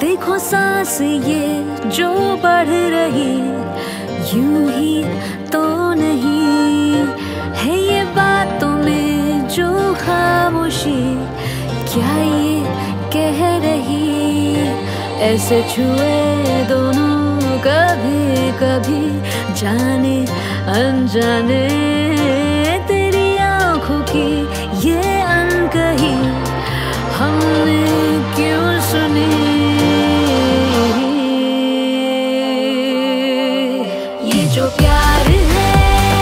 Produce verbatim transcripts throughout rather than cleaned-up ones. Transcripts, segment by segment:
देखो सांस ये जो बढ़ रही, यूं ही तो नहीं है ये बातों में जो खामोशी, क्या ये कह रही। ऐसे छुए दोनों कभी कभी, जाने अनजाने तेरी आंखों की ये अनकही हमने क्यों सुनी। ये जो प्यार है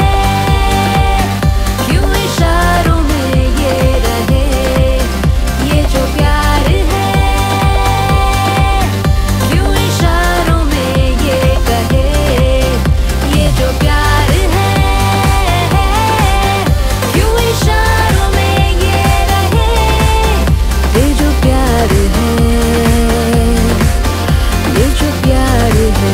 क्यों इशारों में ये रहे, ये जो प्यार है क्यों इशारों में ये कहे। ये जो प्यार है क्यों इशारों में ये रहे, ये जो प्यार है, ये जो प्यार है।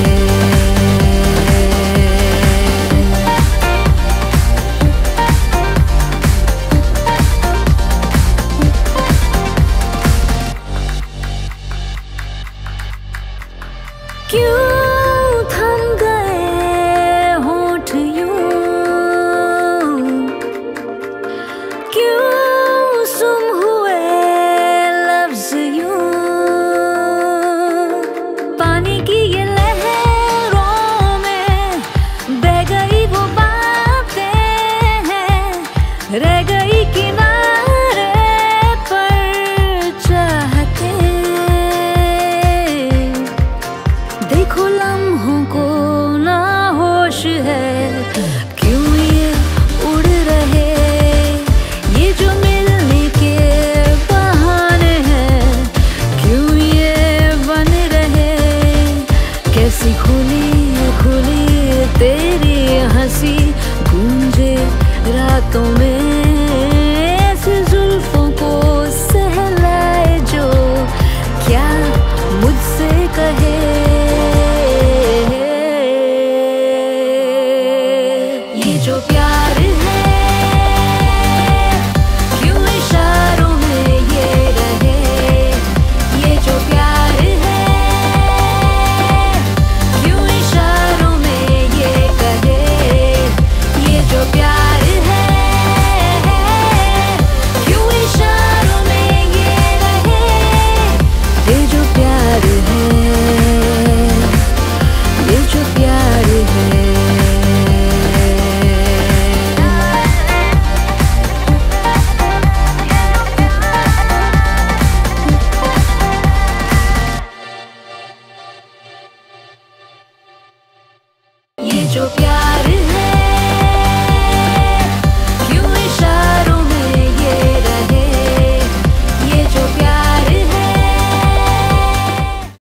क्यों थम गए होंठ यूं, क्यों सुम हुए लफ्ज यूं। पानी की ये लहरों में बह गई वो बातें हैं, रह गई किनारे पर चाहते। देखो लम्हों को ना होश है, क्यों ये उड़ रहे। ये जो मिलने के बहाने हैं, क्यों ये बन रहे। कैसी खुली खुली तेरी हंसी गूंजे रातों में, ऐसे जुल्फों को सहलाए जो क्या मुझसे कहे। ये जो प्यार है क्यों इशारों में ये रहे, ये जो प्यार है क्यों इशारों में ये कहे। ये जो प्यार है क्यों इशारों में ये रहे, ये जो प्यार है, ये जो प्यार है। ये जो प्यार